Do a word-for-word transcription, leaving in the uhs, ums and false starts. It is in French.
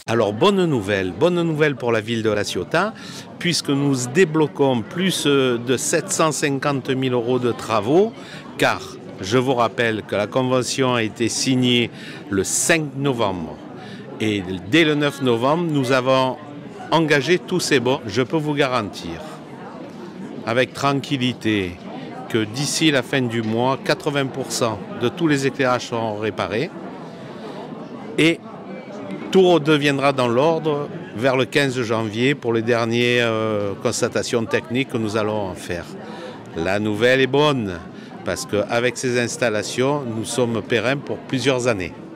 Alors bonne nouvelle, bonne nouvelle pour la ville de La Ciotat, puisque nous débloquons plus de sept cent cinquante mille euros de travaux, car je vous rappelle que la convention a été signée le cinq novembre. Et dès le neuf novembre, nous avons engagé tous ces baux. Je peux vous garantir, avec tranquillité, que d'ici la fin du mois, quatre-vingts pour cent de tous les éclairages seront réparés. Et tout redeviendra dans l'ordre vers le quinze janvier pour les dernières euh, constatations techniques que nous allons en faire. La nouvelle est bonne parce qu'avec ces installations, nous sommes pérennes pour plusieurs années.